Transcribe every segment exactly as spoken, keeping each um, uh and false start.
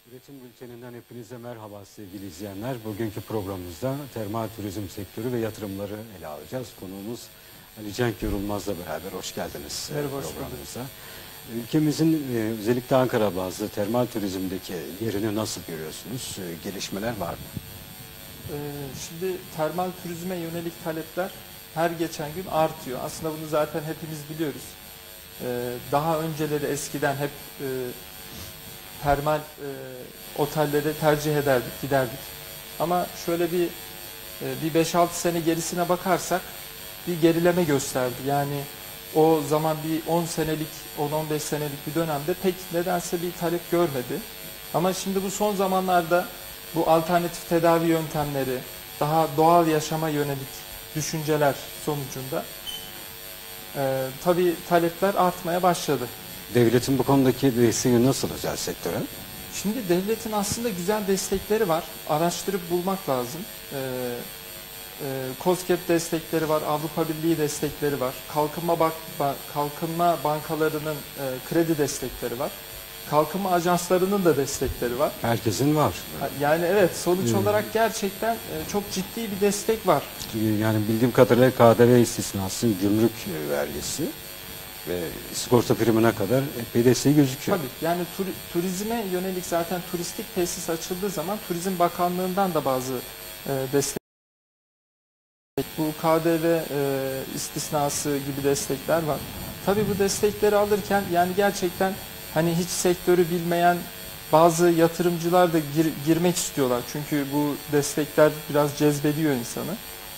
Üretim Bülteni'nden hepinize merhaba sevgili izleyenler. Bugünkü programımızda termal turizm sektörü ve yatırımları ele alacağız. Konuğumuz Ali Cenk Yorulmaz'la beraber hoş geldiniz Merhaba, programımıza. Ülkemizin özellikle Ankara bazlı termal turizmdeki yerini nasıl görüyorsunuz? Gelişmeler var mı? Ee, şimdi termal turizme yönelik talepler her geçen gün artıyor. Aslında bunu zaten hepimiz biliyoruz. Ee, daha önceleri eskiden hep e, termal e, otellere tercih ederdik, giderdik. Ama şöyle bir e, bir beş altı sene gerisine bakarsak bir gerileme gösterdi. Yani o zaman bir on senelik, on on beş senelik bir dönemde pek nedense bir talep görmedi. Ama şimdi bu son zamanlarda bu alternatif tedavi yöntemleri, daha doğal yaşama yönelik düşünceler sonucunda e, tabii talepler artmaya başladı. Devletin bu konudaki desteği nasıl özel sektöre? Şimdi devletin aslında güzel destekleri var. Araştırıp bulmak lazım. Ee, e, KOSGEB destekleri var, Avrupa Birliği destekleri var. Kalkınma, bak, ba, kalkınma bankalarının e, kredi destekleri var. Kalkınma ajanslarının da destekleri var. Herkesin var. Yani evet, sonuç Hmm. olarak gerçekten e, çok ciddi bir destek var. Yani bildiğim kadarıyla K D V istisnası, gümrük vergisi ve sigorta primine kadar epey desteği gözüküyor. Tabii yani tur, turizme yönelik zaten turistik tesis açıldığı zaman Turizm Bakanlığı'ndan da bazı e, destek, bu K D V e, istisnası gibi destekler var. Tabii bu destekleri alırken yani gerçekten hani hiç sektörü bilmeyen bazı yatırımcılar da gir, girmek istiyorlar. Çünkü bu destekler biraz cezbediyor insanı.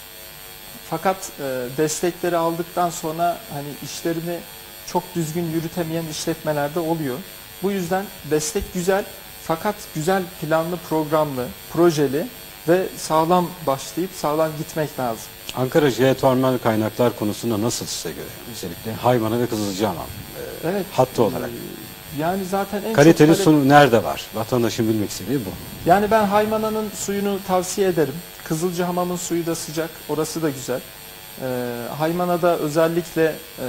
Fakat e, destekleri aldıktan sonra hani işlerini çok düzgün yürütemeyen işletmeler de oluyor. Bu yüzden destek güzel, fakat güzel planlı, programlı, projeli ve sağlam başlayıp sağlam gitmek lazım. Ankara jeotermal kaynaklar konusunda nasıl size göre? Özellikle Hayman'a ve Kızılcahamam e, Evet. hattı olarak. E, yani zaten en Kaliteli çok talep... su nerede var? Vatandaşın bilmek istediği bu. Yani ben Haymana'nın suyunu tavsiye ederim. Kızılcahamam'ın suyu da sıcak, orası da güzel. E, Haymana'da özellikle e,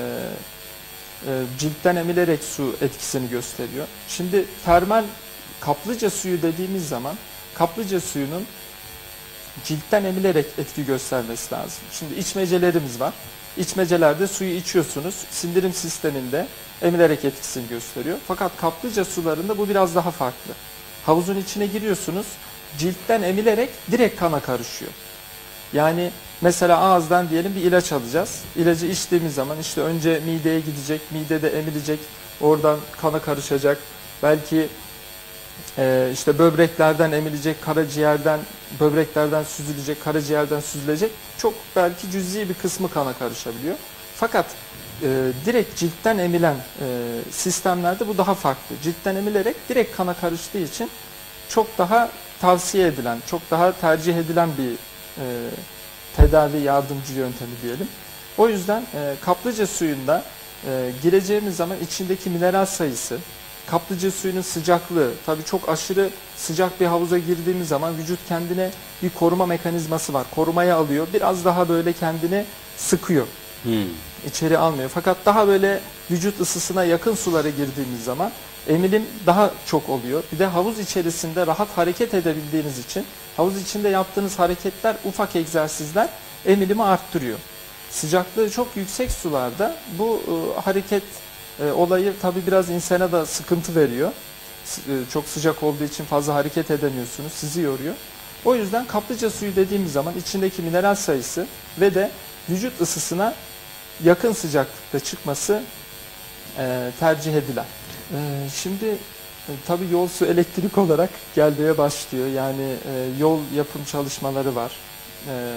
e, ciltten emilerek su etkisini gösteriyor. Şimdi termal kaplıca suyu dediğimiz zaman kaplıca suyunun ciltten emilerek etki göstermesi lazım. Şimdi içmecelerimiz var. İçmecelerde suyu içiyorsunuz. Sindirim sisteminde emilerek etkisini gösteriyor. Fakat kaplıca sularında bu biraz daha farklı. Havuzun içine giriyorsunuz. Ciltten emilerek direkt kana karışıyor. Yani mesela ağızdan diyelim bir ilaç alacağız. İlacı içtiğimiz zaman işte önce mideye gidecek, midede emilecek, oradan kana karışacak. Belki e, işte böbreklerden emilecek, karaciğerden, böbreklerden süzülecek, karaciğerden süzülecek. Çok belki cüz'i bir kısmı kana karışabiliyor. Fakat e, direkt ciltten emilen e, sistemlerde bu daha farklı. Ciltten emilerek direkt kana karıştığı için çok daha tavsiye edilen, çok daha tercih edilen bir e, tedavi yardımcı yöntemi diyelim. O yüzden e, kaplıca suyunda e, gireceğimiz zaman içindeki mineral sayısı, kaplıca suyunun sıcaklığı, tabii çok aşırı sıcak bir havuza girdiğimiz zaman vücut kendine bir koruma mekanizması var. Korumaya alıyor. Biraz daha böyle kendini sıkıyor. Hmm. İçeri almıyor. Fakat daha böyle vücut ısısına yakın sulara girdiğimiz zaman emilim daha çok oluyor. Bir de havuz içerisinde rahat hareket edebildiğiniz için havuz içinde yaptığınız hareketler, ufak egzersizler emilimi arttırıyor. Sıcaklığı çok yüksek sularda bu e, hareket e, olayı tabii biraz insana da sıkıntı veriyor. E, çok sıcak olduğu için fazla hareket edemiyorsunuz, sizi yoruyor. O yüzden kaplıca suyu dediğimiz zaman içindeki mineral sayısı ve de vücut ısısına yakın sıcaklıkta çıkması e, tercih edilen. E, şimdi e, tabii yol su elektrik olarak gelmeye başlıyor. Yani e, yol yapım çalışmaları var. E,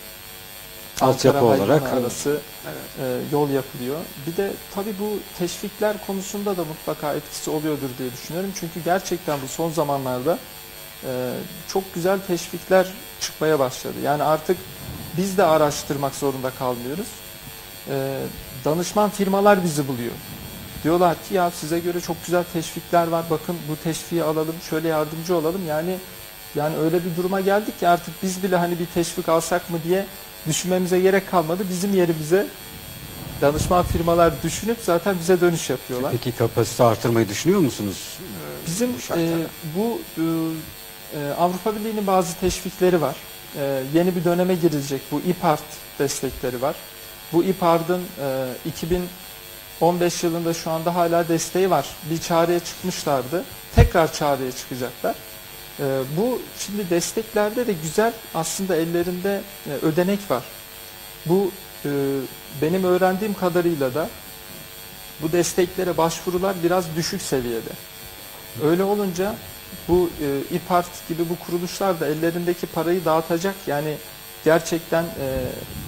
Altyapı olarak arası evet. e, yol yapılıyor. Bir de tabii bu teşvikler konusunda da mutlaka etkisi oluyordur diye düşünüyorum. Çünkü gerçekten bu son zamanlarda e, çok güzel teşvikler çıkmaya başladı. Yani artık biz de araştırmak zorunda kalmıyoruz. E, danışman firmalar bizi buluyor. Diyorlar ki ya size göre çok güzel teşvikler var. Bakın bu teşviği alalım, şöyle yardımcı olalım. Yani yani öyle bir duruma geldik ki artık biz bile hani bir teşvik alsak mı diye düşünmemize gerek kalmadı. Bizim yerimize danışman firmalar düşünüp zaten bize dönüş yapıyorlar. Peki kapasite artırmayı düşünüyor musunuz? Bizim bu şartlarda? e, bu e, e, Avrupa Birliği'nin bazı teşvikleri var. E, yeni bir döneme girilecek. Bu İPART destekleri var. Bu İPART'ın e, iki bin on beş yılında şu anda hala desteği var. Bir çağrıya çıkmışlardı. Tekrar çağrıya çıkacaklar. E, bu şimdi desteklerde de güzel aslında ellerinde e, ödenek var. Bu e, benim öğrendiğim kadarıyla da bu desteklere başvurular biraz düşük seviyede. Öyle olunca bu e, İPART gibi bu kuruluşlar da ellerindeki parayı dağıtacak, yani gerçekten e,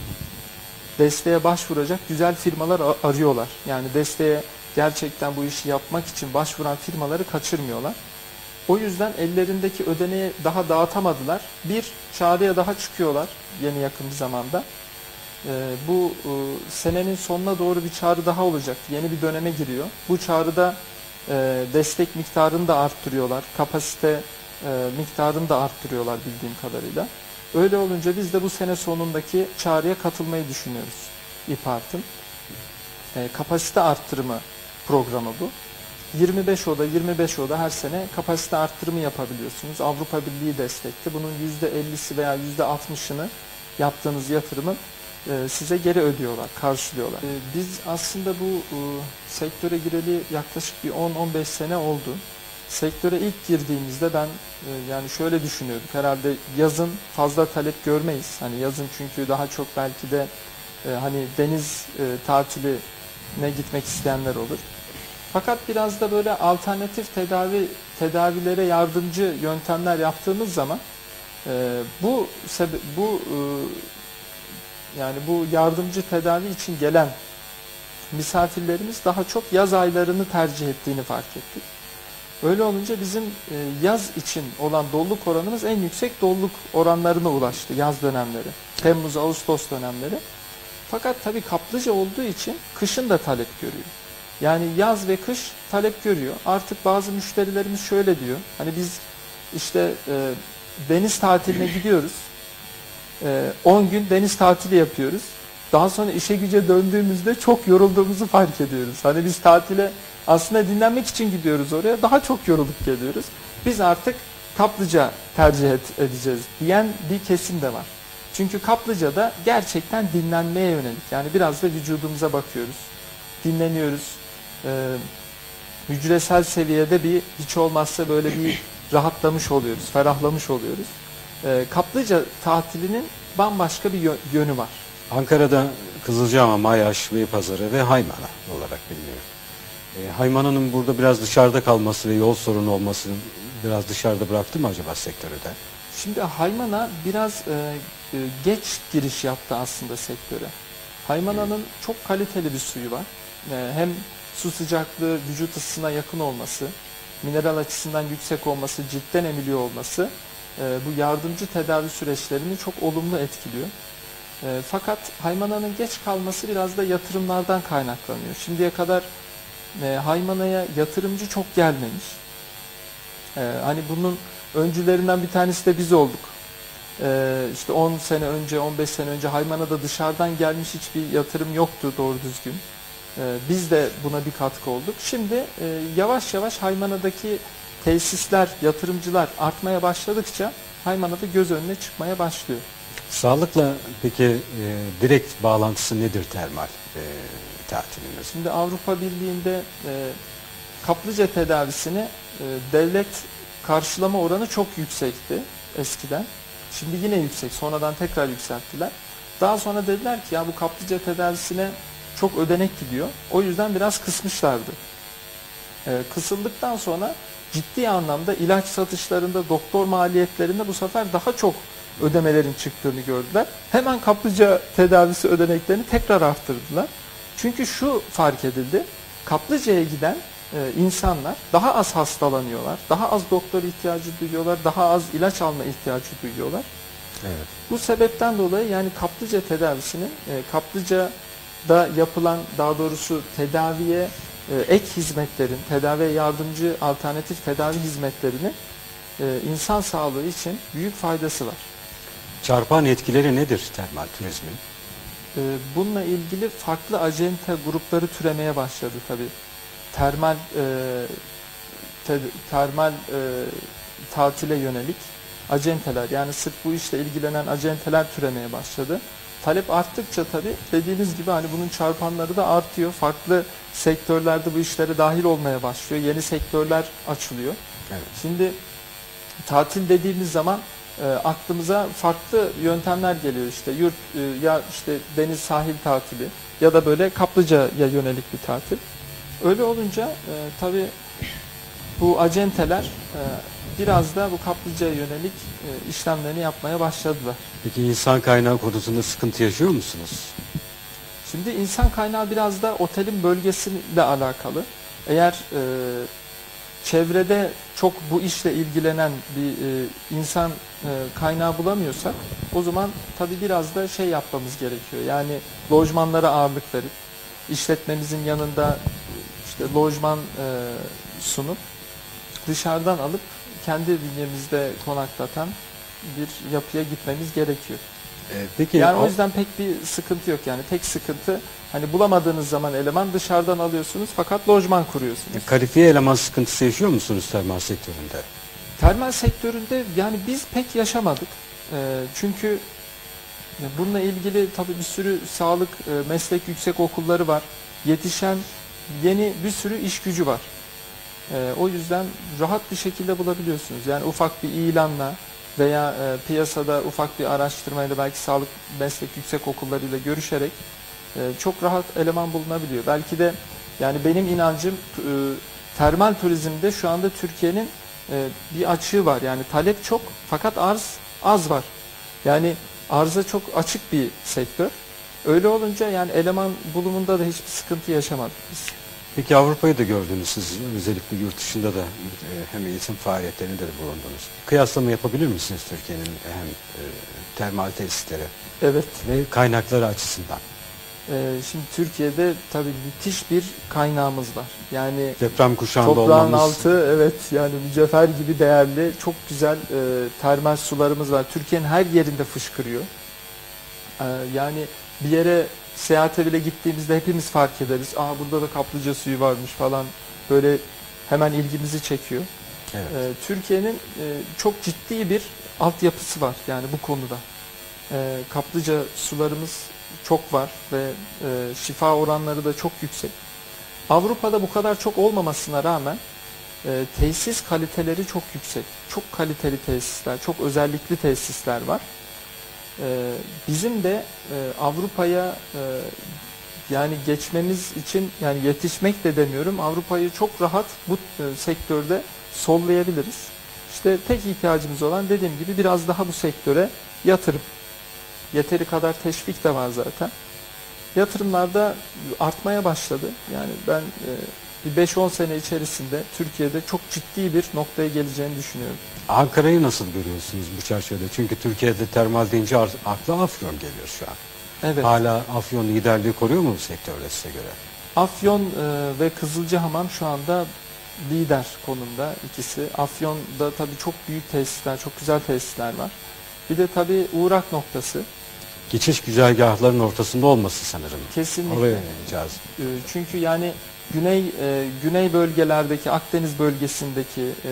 desteğe başvuracak güzel firmalar arıyorlar. Yani desteğe gerçekten bu işi yapmak için başvuran firmaları kaçırmıyorlar. O yüzden ellerindeki ödeneği daha dağıtamadılar. Bir çağrıya daha çıkıyorlar yeni yakın bir zamanda. E, bu e, senenin sonuna doğru bir çağrı daha olacak. Yeni bir döneme giriyor. Bu çağrıda e, destek miktarını da arttırıyorlar. Kapasite e, miktarını da arttırıyorlar bildiğim kadarıyla. Öyle olunca biz de bu sene sonundaki çağrıya katılmayı düşünüyoruz. İPART'ın e, kapasite arttırımı programı bu. yirmi beş oda yirmi beş oda her sene kapasite arttırımı yapabiliyorsunuz. Avrupa Birliği destekli. Bunun yüzde ellisi veya yüzde altmışını yaptığınız yatırımın e, size geri ödüyorlar, karşılıyorlar. E, biz aslında bu e, sektöre gireli yaklaşık bir on on beş sene oldu. Sektöre ilk girdiğimizde ben e, yani şöyle düşünüyorduk. Herhalde yazın fazla talep görmeyiz. Hani yazın çünkü daha çok belki de e, hani deniz e, tatiline gitmek isteyenler olur. Fakat biraz da böyle alternatif tedavi tedavilere yardımcı yöntemler yaptığımız zaman e, bu sebe bu e, yani bu yardımcı tedavi için gelen misafirlerimiz daha çok yaz aylarını tercih ettiğini fark ettik. Öyle olunca bizim yaz için olan doluluk oranımız en yüksek doluluk oranlarına ulaştı yaz dönemleri. Temmuz, Ağustos dönemleri. Fakat tabii kaplıca olduğu için kışın da talep görüyor. Yani yaz ve kış talep görüyor. Artık bazı müşterilerimiz şöyle diyor. Hani biz işte e, deniz tatiline gidiyoruz. on gün deniz tatili yapıyoruz. Daha sonra işe güce döndüğümüzde çok yorulduğumuzu fark ediyoruz. Hani biz tatile aslında dinlenmek için gidiyoruz oraya. Daha çok yorulup geliyoruz. Biz artık kaplıca tercih et, edeceğiz diyen bir kesim de var. Çünkü kaplıcada gerçekten dinlenmeye yönelik. Yani biraz da vücudumuza bakıyoruz. Dinleniyoruz. Ee, hücresel seviyede bir hiç olmazsa böyle bir rahatlamış oluyoruz. Ferahlamış oluyoruz. Ee, kaplıca tatilinin bambaşka bir yönü var. Ankara'da Kızılcahamam, Ayaş, Beypazarı ve Haymana olarak biliniyor. E, Haymana'nın burada biraz dışarıda kalması ve yol sorunu olması biraz dışarıda bıraktı mı acaba sektörü de? Şimdi Haymana biraz e, e, geç giriş yaptı aslında sektöre. Haymana'nın çok kaliteli bir suyu var. E, hem su sıcaklığı vücut ısısına yakın olması, mineral açısından yüksek olması, ciltten emiliyor olması e, bu yardımcı tedavi süreçlerini çok olumlu etkiliyor. E, fakat Haymana'nın geç kalması biraz da yatırımlardan kaynaklanıyor. Şimdiye kadar e, Haymana'ya yatırımcı çok gelmemiş. E, hani bunun öncülerinden bir tanesi de biz olduk. E, işte on sene önce, on beş sene önce Haymana'da dışarıdan gelmiş hiçbir yatırım yoktu doğru düzgün. E, biz de buna bir katkı olduk. Şimdi e, yavaş yavaş Haymana'daki tesisler, yatırımcılar artmaya başladıkça Haymana'da göz önüne çıkmaya başlıyor. Sağlıkla peki e, direkt bağlantısı nedir termal e, tatilinin? Şimdi Avrupa Birliği'nde e, kaplıca tedavisini e, devlet karşılama oranı çok yüksekti eskiden. Şimdi yine yüksek. Sonradan tekrar yükselttiler. Daha sonra dediler ki ya bu kaplıca tedavisine çok ödenek gidiyor. O yüzden biraz kısmışlardı. E, kısıldıktan sonra ciddi anlamda ilaç satışlarında, doktor maliyetlerinde bu sefer daha çok ödemelerin çıktığını gördüler. Hemen kaplıca tedavisi ödeneklerini tekrar arttırdılar. Çünkü şu fark edildi. Kaplıcaya giden e, insanlar daha az hastalanıyorlar. Daha az doktor ihtiyacı duyuyorlar. Daha az ilaç alma ihtiyacı duyuyorlar. Evet. Bu sebepten dolayı yani kaplıca tedavisinin e, kaplıcada yapılan daha doğrusu tedaviye e, ek hizmetlerin, tedaviye yardımcı alternatif tedavi hizmetlerinin e, insan sağlığı için büyük faydası var. Çarpan etkileri nedir termal turizmin? Bununla ilgili farklı acente grupları türemeye başladı tabii. Termal e, te- termal e, tatile yönelik acenteler, yani sırf bu işle ilgilenen acenteler türemeye başladı. Talep arttıkça tabii dediğiniz gibi hani bunun çarpanları da artıyor. Farklı sektörlerde bu işlere dahil olmaya başlıyor. Yeni sektörler açılıyor. Evet. Şimdi tatil dediğimiz zaman e, aklımıza farklı yöntemler geliyor. İşte yurt e, ya işte deniz sahil tatili ya da böyle kaplıcaya yönelik bir tatil. Öyle olunca e, tabii bu acenteler e, biraz da bu kaplıcaya yönelik e, işlemlerini yapmaya başladılar. Peki insan kaynağı konusunda sıkıntı yaşıyor musunuz? Şimdi insan kaynağı biraz da otelin bölgesiyle alakalı. Eğer e, çevrede çok bu işle ilgilenen bir e, insan e, kaynağı bulamıyorsak, o zaman tabii biraz da şey yapmamız gerekiyor. Yani lojmanlara ağırlık verip işletmemizin yanında işte lojman e, sunup dışarıdan alıp kendi bünyemizde konaklatan bir yapıya gitmemiz gerekiyor. Ee, peki Yani o- o yüzden pek bir sıkıntı yok, yani tek sıkıntı hani bulamadığınız zaman eleman dışarıdan alıyorsunuz fakat lojman kuruyorsunuz. kalifiye eleman sıkıntısı yaşıyor musunuz termal sektöründe? Termal sektöründe yani biz pek yaşamadık. Ee, çünkü ya bununla ilgili tabii bir sürü sağlık e, meslek yüksek okulları var. Yetişen yeni bir sürü iş gücü var. Ee, o yüzden rahat bir şekilde bulabiliyorsunuz. Yani ufak bir ilanla veya e, piyasada ufak bir araştırmayla, belki sağlık meslek yüksek okullarıyla görüşerek e, çok rahat eleman bulunabiliyor. Belki de yani benim inancım e, termal turizmde şu anda Türkiye'nin e, bir açığı var. Yani talep çok fakat arz az var. Yani arza çok açık bir sektör. Öyle olunca yani eleman bulumunda da hiçbir sıkıntı yaşamadık biz. Peki Avrupa'yı da gördünüz siz, özellikle yurt dışında da e, hem eğitim faaliyetlerinde de bulundunuz. Kıyaslama yapabilir misiniz Türkiye'nin hem e, termal tesisleri Evet. ve kaynakları açısından? Ee, şimdi Türkiye'de tabii müthiş bir kaynağımız var. Yani Deprem kuşağında toprağın olmamız, altı, evet, yani mücevher gibi değerli, çok güzel e, termal sularımız var. Türkiye'nin her yerinde fışkırıyor. Ee, yani bir yere seyahate bile gittiğimizde hepimiz fark ederiz. Aa, burada da kaplıca suyu varmış falan, böyle hemen ilgimizi çekiyor. evet. Ee, Türkiye'nin e, çok ciddi bir altyapısı var yani bu konuda. Ee, kaplıca sularımız çok var ve e, şifa oranları da çok yüksek. Avrupa'da bu kadar çok olmamasına rağmen e, tesis kaliteleri çok yüksek. Çok kaliteli tesisler, çok özellikli tesisler var. E, bizim de e, Avrupa'ya e, yani geçmemiz için, yani yetişmek de demiyorum, Avrupa'yı çok rahat bu e, sektörde sollayabiliriz. İşte tek ihtiyacımız olan, dediğim gibi, biraz daha bu sektöre yatırım. Yeteri kadar teşvik de var zaten. Yatırımlar da artmaya başladı. Yani ben e, bir beş on sene içerisinde Türkiye'de çok ciddi bir noktaya geleceğini düşünüyorum. Ankara'yı nasıl görüyorsunuz bu çerçevede? Çünkü Türkiye'de termal deyince ar- akla Afyon geliyor şu an. Evet. Hala Afyon liderliği koruyor mu bu sektörde size göre? Afyon e, ve Kızılcahamam şu anda lider konumda ikisi. Afyon'da tabii çok büyük tesisler, çok güzel tesisler var. Bir de tabii uğrak noktası. Geçiş güzergahların ortasında olması sanırım. Kesinlikle. Oraya yöneleceğiz. E, çünkü yani güney e, güney bölgelerdeki, Akdeniz bölgesindeki e,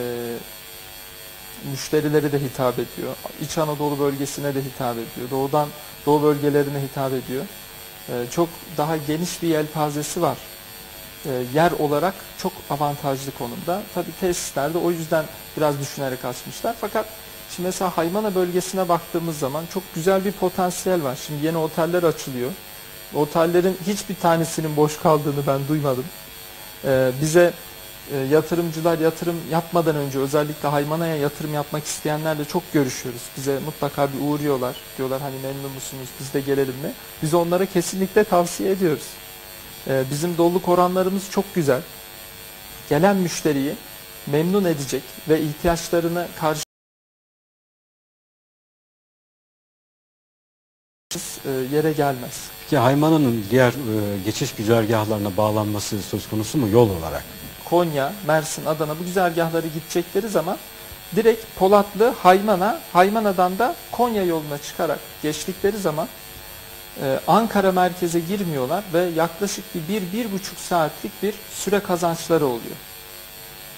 müşterileri de hitap ediyor. İç Anadolu bölgesine de hitap ediyor. Doğudan Doğu bölgelerine hitap ediyor. E, çok daha geniş bir yelpazesi var. E, yer olarak çok avantajlı konumda. Tabii tesislerde o yüzden biraz düşünerek açmışlar. Fakat şimdi mesela Haymana bölgesine baktığımız zaman çok güzel bir potansiyel var. Şimdi yeni oteller açılıyor. Otellerin hiçbir tanesinin boş kaldığını ben duymadım. E, bize e, yatırımcılar yatırım yapmadan önce, özellikle Haymana'ya yatırım yapmak isteyenlerle çok görüşüyoruz. Bize mutlaka bir uğruyorlar. Diyorlar hani memnun musunuz, biz de gelelim mi? Biz onlara kesinlikle tavsiye ediyoruz. E, bizim doluluk oranlarımız çok güzel. Gelen müşteriyi memnun edecek ve ihtiyaçlarına karşı e, yere gelmez. Ki Haymana'nın diğer e, geçiş güzergahlarına bağlanması söz konusu mu yol olarak? Konya, Mersin, Adana bu güzergahları gidecekleri zaman direkt Polatlı, Haymana, Haymana'dan da Konya yoluna çıkarak geçtikleri zaman e, Ankara merkeze girmiyorlar ve yaklaşık bir, bir, bir buçuk saatlik bir süre kazançları oluyor.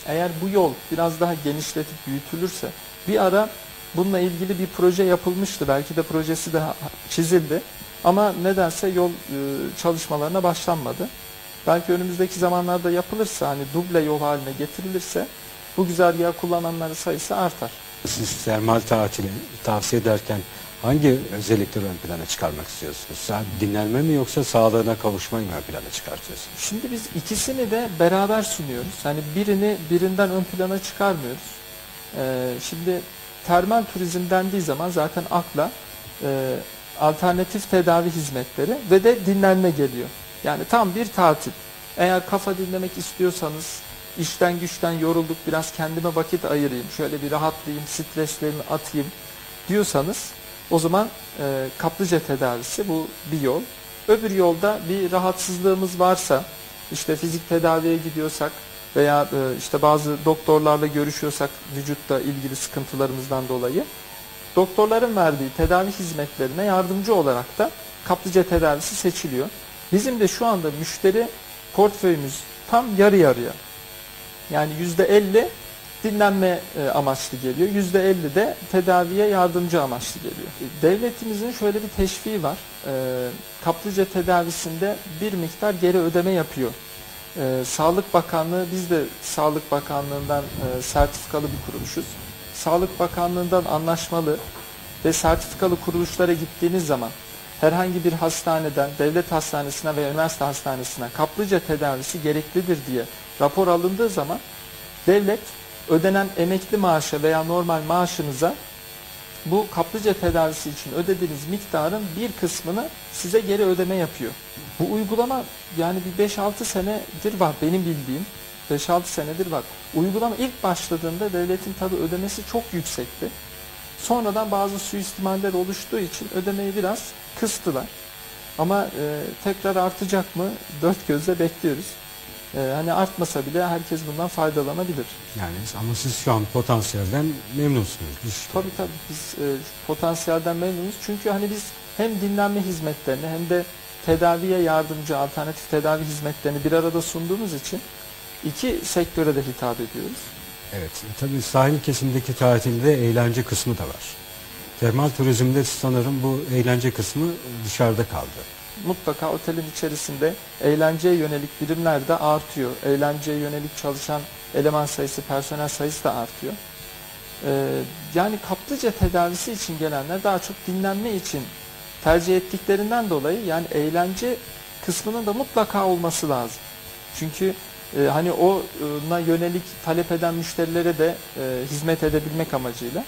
Eğer bu yol biraz daha genişletip büyütülürse, bir ara bununla ilgili bir proje yapılmıştı. Belki de projesi de çizildi. Ama nedense yol çalışmalarına başlanmadı. Belki önümüzdeki zamanlarda yapılırsa, hani duble yol haline getirilirse bu güzergahı kullananların sayısı artar. Siz termal tatili tavsiye ederken hangi özellikleri ön plana çıkarmak istiyorsunuz? Sadece dinlenme mi yoksa sağlığına kavuşmayı mı ön plana çıkartıyorsunuz? Şimdi biz ikisini de beraber sunuyoruz. Hani birini birinden ön plana çıkarmıyoruz. Ee, şimdi termal turizm dendiği zaman zaten akla e, alternatif tedavi hizmetleri ve de dinlenme geliyor. Yani tam bir tatil. Eğer kafa dinlemek istiyorsanız, işten güçten yorulduk, biraz kendime vakit ayırayım, şöyle bir rahatlayayım, streslerimi atayım diyorsanız, o zaman e, kaplıca tedavisi bu bir yol. Öbür yolda bir rahatsızlığımız varsa, işte fizik tedaviye gidiyorsak veya e, işte bazı doktorlarla görüşüyorsak vücutta ilgili sıkıntılarımızdan dolayı, doktorların verdiği tedavi hizmetlerine yardımcı olarak da kaplıca tedavisi seçiliyor. Bizim de şu anda müşteri portföyümüz tam yarı yarıya. Yani yüzde elli dinlenme amaçlı geliyor, yüzde elli de tedaviye yardımcı amaçlı geliyor. Devletimizin şöyle bir teşviği var. Kaplıca tedavisinde bir miktar geri ödeme yapıyor. Sağlık Bakanlığı, biz de Sağlık Bakanlığı'ndan sertifikalı bir kuruluşuz. Sağlık Bakanlığı'ndan anlaşmalı ve sertifikalı kuruluşlara gittiğiniz zaman herhangi bir hastaneden, devlet hastanesine veya üniversite hastanesine kaplıca tedavisi gereklidir diye rapor alındığı zaman devlet ödenen emekli maaşa veya normal maaşınıza bu kaplıca tedavisi için ödediğiniz miktarın bir kısmını size geri ödeme yapıyor. Bu uygulama yani bir beş altı senedir var benim bildiğim. beş altı senedir var. Uygulama ilk başladığında devletin tabi ödemesi çok yüksekti. Sonradan bazı suistimaller oluştuğu için ödemeyi biraz kıstılar. Ama e, tekrar artacak mı? Dört gözle bekliyoruz. E, hani artmasa bile herkes bundan faydalanabilir. Yani ama siz şu an potansiyelden memnunsunuz. İşte. Tabii tabii biz e, potansiyelden memnunuz. Çünkü hani biz hem dinlenme hizmetlerini hem de tedaviye yardımcı alternatif tedavi hizmetlerini bir arada sunduğumuz için iki sektöre de hitap ediyoruz. Evet, tabii sahil kesimdeki tatilde eğlence kısmı da var. Termal turizmde sanırım bu eğlence kısmı dışarıda kaldı. Mutlaka otelin içerisinde eğlenceye yönelik birimler de artıyor. Eğlenceye yönelik çalışan eleman sayısı, personel sayısı da artıyor. Ee, yani kaplıca tedavisi için gelenler daha çok dinlenme için tercih ettiklerinden dolayı yani eğlence kısmının da mutlaka olması lazım. Çünkü e, hani ona yönelik talep eden müşterilere de e, hizmet edebilmek amacıyla.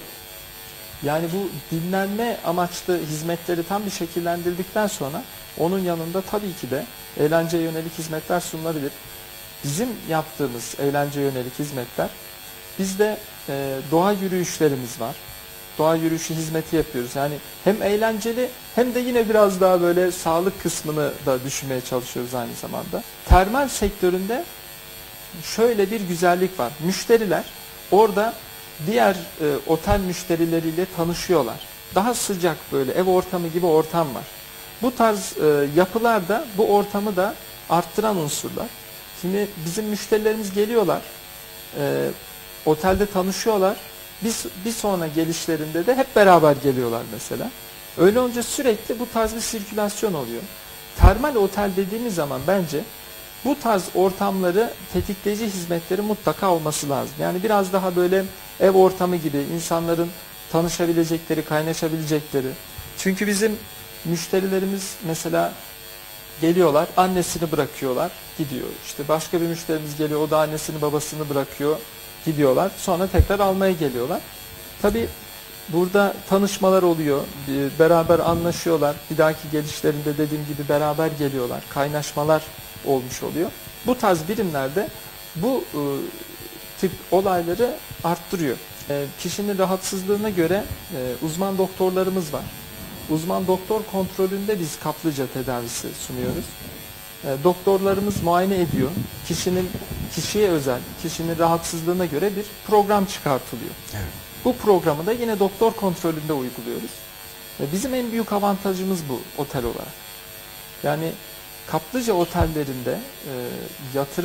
Yani bu dinlenme amaçlı hizmetleri tam bir şekillendirdikten sonra onun yanında tabii ki de eğlenceye yönelik hizmetler sunulabilir. Bizim yaptığımız eğlenceye yönelik hizmetler, bizde e, doğa yürüyüşlerimiz var. Doğa yürüyüşü hizmeti yapıyoruz. Yani hem eğlenceli hem de yine biraz daha böyle sağlık kısmını da düşünmeye çalışıyoruz aynı zamanda. Termal sektöründe şöyle bir güzellik var. Müşteriler orada diğer e, otel müşterileriyle tanışıyorlar. Daha sıcak böyle ev ortamı gibi ortam var. Bu tarz e, yapılar da bu ortamı da arttıran unsurlar. Şimdi bizim müşterilerimiz geliyorlar, e, otelde tanışıyorlar. Bir, bir sonra gelişlerinde de hep beraber geliyorlar mesela. Öyle olunca sürekli bu tarz bir sirkülasyon oluyor. Termal otel dediğimiz zaman bence bu tarz ortamları tetikleyici hizmetleri mutlaka olması lazım. Yani biraz daha böyle ev ortamı gibi insanların tanışabilecekleri, kaynaşabilecekleri. Çünkü bizim müşterilerimiz mesela geliyorlar, annesini bırakıyorlar, gidiyor. İşte başka bir müşterimiz geliyor, o da annesini babasını bırakıyor, gidiyorlar. Sonra tekrar almaya geliyorlar. Tabii burada tanışmalar oluyor, beraber anlaşıyorlar. Bir dahaki gelişlerinde dediğim gibi beraber geliyorlar, kaynaşmalar olmuş oluyor. Bu tarz birimlerde bu e, tip olayları arttırıyor. E, kişinin rahatsızlığına göre e, uzman doktorlarımız var. Uzman doktor kontrolünde biz kaplıca tedavisi sunuyoruz. E, doktorlarımız muayene ediyor. Kişinin kişiye özel, kişinin rahatsızlığına göre bir program çıkartılıyor. Evet. Bu programı da yine doktor kontrolünde uyguluyoruz. E, bizim en büyük avantajımız bu otel olarak. Yani kaplıca otellerinde e, yatırım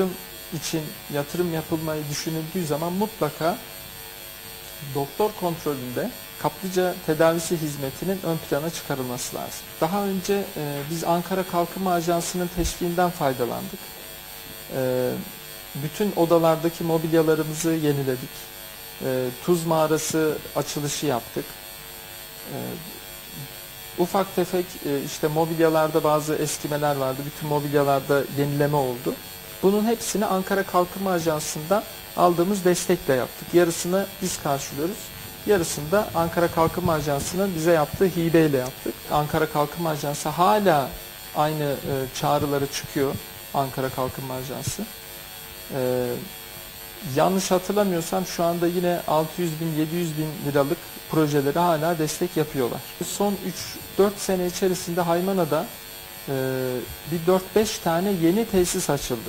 için yatırım yapılmayı düşünüldüğü zaman mutlaka doktor kontrolünde kaplıca tedavisi hizmetinin ön plana çıkarılması lazım. Daha önce e, biz Ankara Kalkınma Ajansı'nın teşviğinden faydalandık. E, bütün odalardaki mobilyalarımızı yeniledik. E, tuz mağarası açılışı yaptık. E, ufak tefek e, işte mobilyalarda bazı eskimeler vardı. Bütün mobilyalarda yenileme oldu. Bunun hepsini Ankara Kalkınma Ajansı'ndan aldığımız destekle yaptık. Yarısını biz karşılıyoruz. Yarısını da Ankara Kalkınma Ajansı'nın bize yaptığı hibeyle yaptık. Ankara Kalkınma Ajansı hala aynı e, çağrıları çıkıyor. Ankara Kalkınma Ajansı. E, yanlış hatırlamıyorsam şu anda yine altı yüz bin yedi yüz bin liralık projeleri hala destek yapıyorlar. Son üç dört sene içerisinde Haymana'da e, bir dört beş tane yeni tesis açıldı.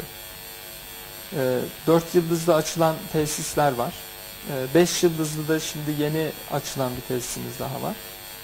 E, dört yıldızlı açılan tesisler var. beş yıldızlı da şimdi yeni açılan bir tesisimiz daha var.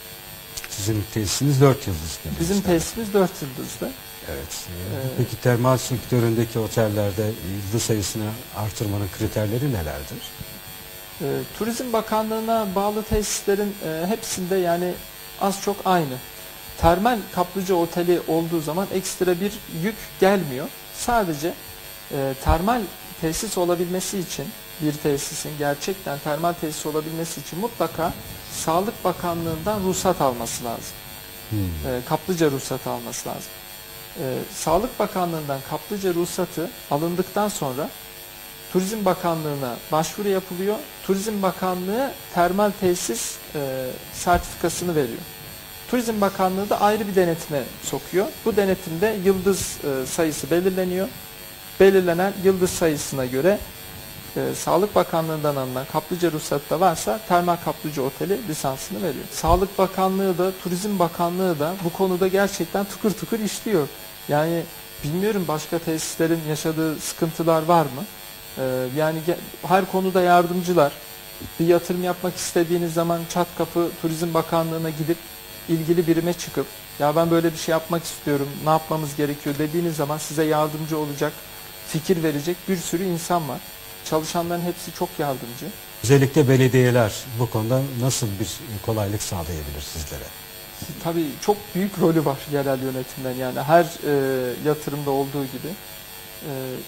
Sizin tesisiniz dört yıldızlı. Bizim tesisimiz dört yıldızlı. Evet. Ee, Peki termal sektöründeki otellerde yıldız sayısını artırmanın kriterleri nelerdir? E, Turizm Bakanlığı'na bağlı tesislerin e, hepsinde yani az çok aynı. Termal kaplıca oteli olduğu zaman ekstra bir yük gelmiyor. Sadece e, termal tesis olabilmesi için bir tesisin gerçekten termal tesis olabilmesi için mutlaka Sağlık Bakanlığı'ndan ruhsat alması lazım. Hmm. E, kaplıca ruhsatı alması lazım. E, Sağlık Bakanlığı'ndan kaplıca ruhsatı alındıktan sonra Turizm Bakanlığı'na başvuru yapılıyor. Turizm Bakanlığı termal tesis e, sertifikasını veriyor. Turizm Bakanlığı da ayrı bir denetime sokuyor. Bu denetimde yıldız e, sayısı belirleniyor. Belirlenen yıldız sayısına göre e, Sağlık Bakanlığı'ndan alınan kaplıca ruhsatı da varsa termal kaplıca oteli lisansını veriyor. Sağlık Bakanlığı da Turizm Bakanlığı da bu konuda gerçekten tıkır tıkır işliyor. Yani bilmiyorum başka tesislerin yaşadığı sıkıntılar var mı? E, yani her konuda yardımcılar. Bir yatırım yapmak istediğiniz zaman çat kapı Turizm Bakanlığı'na gidip ilgili birime çıkıp ya ben böyle bir şey yapmak istiyorum, ne yapmamız gerekiyor dediğiniz zaman size yardımcı olacak, fikir verecek bir sürü insan var. Çalışanların hepsi çok yardımcı. Özellikle belediyeler bu konuda nasıl bir kolaylık sağlayabilir sizlere? Tabii çok büyük rolü var yerel yönetimden, yani her e, yatırımda olduğu gibi. E,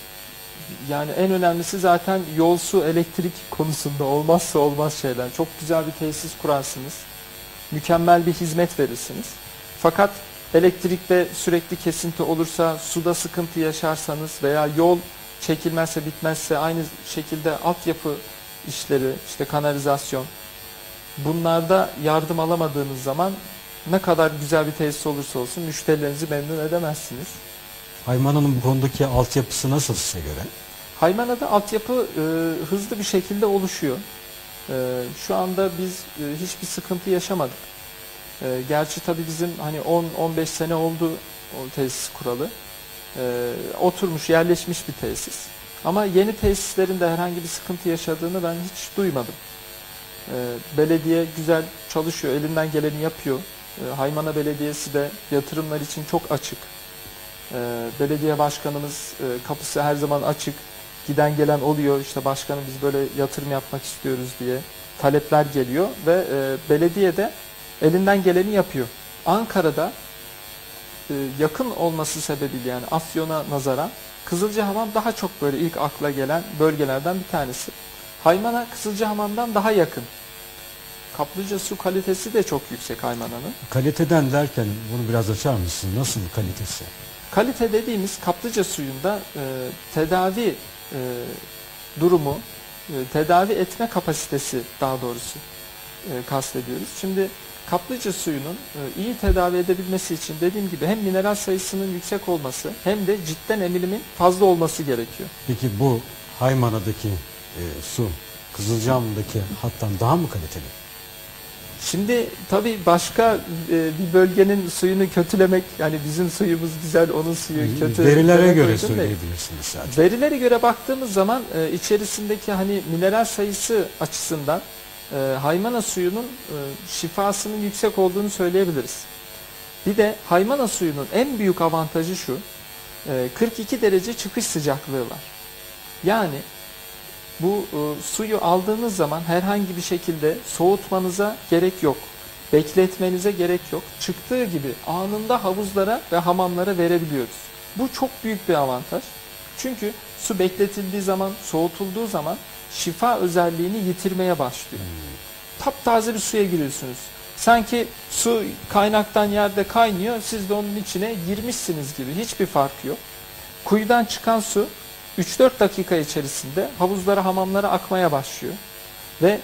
yani en önemlisi zaten yol, su, elektrik konusunda olmazsa olmaz şeyler. Çok güzel bir tesis kurarsınız. Mükemmel bir hizmet verirsiniz. Fakat elektrikte sürekli kesinti olursa, suda sıkıntı yaşarsanız veya yol çekilmezse bitmezse aynı şekilde altyapı işleri, işte kanalizasyon, bunlarda yardım alamadığınız zaman ne kadar güzel bir tesis olursa olsun müşterilerinizi memnun edemezsiniz. Haymana'nın bu konudaki altyapısı nasıl size göre? Haymana'da altyapı e, hızlı bir şekilde oluşuyor. E, şu anda biz e, hiçbir sıkıntı yaşamadık. E, gerçi tabii bizim hani on on beş sene oldu o tesis kuralı. E, oturmuş, yerleşmiş bir tesis. Ama yeni tesislerin de herhangi bir sıkıntı yaşadığını ben hiç duymadım. E, belediye güzel çalışıyor, elinden geleni yapıyor. E, Haymana Belediyesi de yatırımlar için çok açık. E, belediye başkanımız e, kapısı her zaman açık. Giden gelen oluyor, işte başkanım biz böyle yatırım yapmak istiyoruz diye talepler geliyor ve e, belediye de elinden geleni yapıyor. Ankara'da e, yakın olması sebebiyle, yani Afyon'a nazaran Kızılcahamam daha çok böyle ilk akla gelen bölgelerden bir tanesi. Haymana Kızılcahamam'dan daha yakın. Kaplıca su kalitesi de çok yüksek Haymana'nın. Kaliteden derken bunu biraz açar mısın? Nasıl kalitesi? Kalite dediğimiz kaplıca suyunda e, tedavi e, durumu, e, tedavi etme kapasitesi daha doğrusu e, kastediyoruz. Şimdi kaplıca suyunun e, iyi tedavi edebilmesi için dediğim gibi hem mineral sayısının yüksek olması hem de cidden emilimin fazla olması gerekiyor. Peki bu Haymana'daki e, su Kızılcahamam'daki hattan daha mı kaliteli? Şimdi tabii başka e, bir bölgenin suyunu kötülemek, yani bizim suyumuz güzel, onun suyu kötü. Verilere göre söyleyebilirsiniz zaten. Verilere göre baktığımız zaman e, içerisindeki hani mineral sayısı açısından e, Haymana suyunun e, şifasının yüksek olduğunu söyleyebiliriz. Bir de Haymana suyunun en büyük avantajı şu, e, kırk iki derece çıkış sıcaklığı var. Yani bu e, suyu aldığınız zaman herhangi bir şekilde soğutmanıza gerek yok. Bekletmenize gerek yok. Çıktığı gibi anında havuzlara ve hamamlara verebiliyoruz. Bu çok büyük bir avantaj. Çünkü su bekletildiği zaman, soğutulduğu zaman şifa özelliğini yitirmeye başlıyor. Taptaze bir suya giriyorsunuz. Sanki su kaynaktan yerde kaynıyor, siz de onun içine girmişsiniz gibi. Hiçbir farkı yok. Kuyudan çıkan su üç dört dakika içerisinde havuzlara, hamamlara akmaya başlıyor. Ve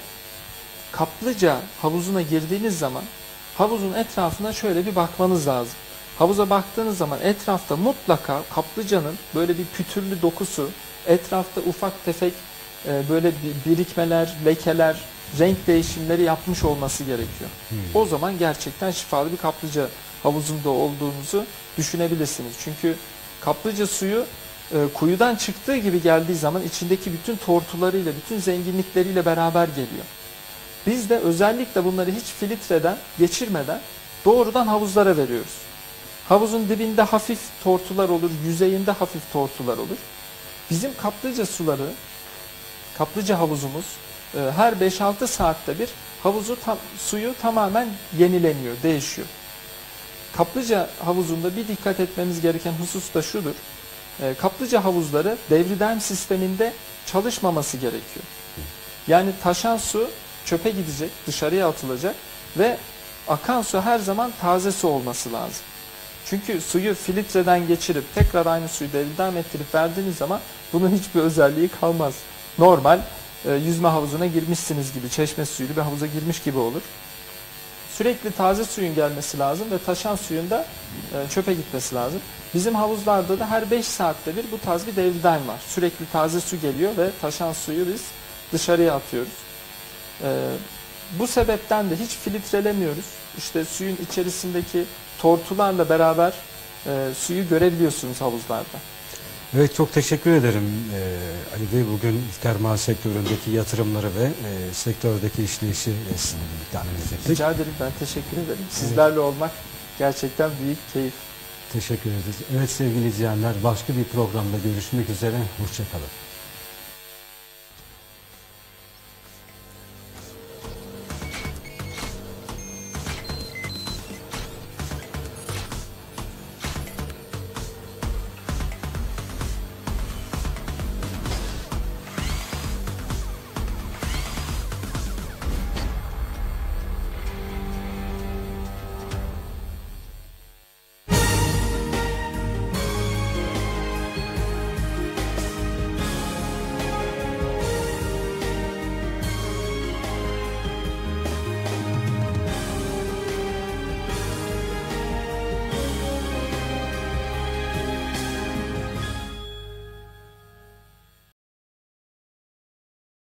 kaplıca havuzuna girdiğiniz zaman havuzun etrafına şöyle bir bakmanız lazım. Havuza baktığınız zaman etrafta mutlaka kaplıcanın böyle bir pütürlü dokusu, etrafta ufak tefek e, böyle birikmeler, lekeler, renk değişimleri yapmış olması gerekiyor. Hmm. O zaman gerçekten şifalı bir kaplıca havuzunda olduğunuzu düşünebilirsiniz. Çünkü kaplıca suyu e, kuyudan çıktığı gibi geldiği zaman içindeki bütün tortularıyla, bütün zenginlikleriyle beraber geliyor. Biz de özellikle bunları hiç filtreden, geçirmeden doğrudan havuzlara veriyoruz. Havuzun dibinde hafif tortular olur, yüzeyinde hafif tortular olur. Bizim kaplıca suları, kaplıca havuzumuz e, her beş altı saatte bir havuzu tam, suyu tamamen yenileniyor, değişiyor. Kaplıca havuzunda bir dikkat etmemiz gereken husus da şudur. E, kaplıca havuzları devridaim sisteminde çalışmaması gerekiyor. Yani taşan su çöpe gidecek, dışarıya atılacak ve akan su her zaman taze su olması lazım. Çünkü suyu filtreden geçirip tekrar aynı suyu devridaim ettirip verdiğiniz zaman bunun hiçbir özelliği kalmaz. Normal e, yüzme havuzuna girmişsiniz gibi, çeşme suyuyla bir havuza girmiş gibi olur. Sürekli taze suyun gelmesi lazım ve taşan suyun da e, çöpe gitmesi lazım. Bizim havuzlarda da her beş saatte bir bu tarz bir devridaim var. Sürekli taze su geliyor ve taşan suyu biz dışarıya atıyoruz. E, bu sebepten de hiç filtrelemiyoruz. İşte suyun içerisindeki tortularla beraber e, suyu görebiliyorsunuz havuzlarda. Evet, çok teşekkür ederim ee, Ali Bey. Bugün termal sektöründeki yatırımları ve e, sektördeki işleyişi e, sizinle birlikte analiz ettik. Rica ederim, ben teşekkür ederim. Sizlerle evet. olmak gerçekten büyük keyif. Teşekkür ederiz. Evet sevgili izleyenler, başka bir programda görüşmek üzere. Hoşça kalın.